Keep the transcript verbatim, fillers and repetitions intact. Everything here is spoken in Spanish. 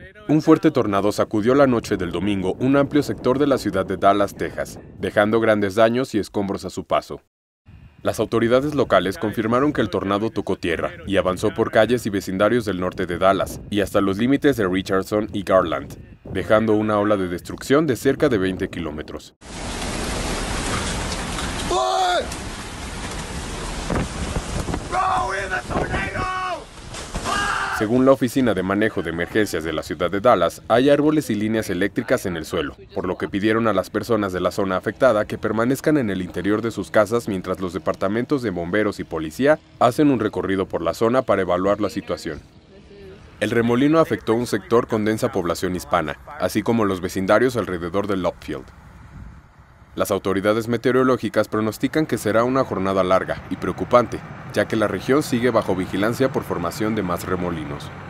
Un fuerte tornado sacudió la noche del domingo un amplio sector de la ciudad de Dallas, Texas, dejando grandes daños y escombros a su paso. Las autoridades locales confirmaron que el tornado tocó tierra y avanzó por calles y vecindarios del norte de Dallas y hasta los límites de Richardson y Garland, dejando una ola de destrucción de cerca de veinte kilómetros. Según la Oficina de Manejo de Emergencias de la ciudad de Dallas, hay árboles y líneas eléctricas en el suelo, por lo que pidieron a las personas de la zona afectada que permanezcan en el interior de sus casas mientras los departamentos de bomberos y policía hacen un recorrido por la zona para evaluar la situación. El remolino afectó un sector con densa población hispana, así como los vecindarios alrededor de Love Field. Las autoridades meteorológicas pronostican que será una jornada larga y preocupante, ya que la región sigue bajo vigilancia por formación de más remolinos.